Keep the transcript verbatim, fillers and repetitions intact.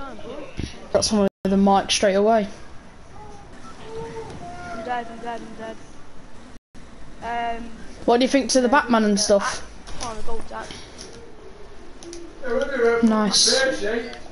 going, boy? Got someone with a mic straight away. I'm dead, I'm dead, I'm dead. Um, What do you think to the uh, Batman and stuff? Oh, the gold jack. Nice.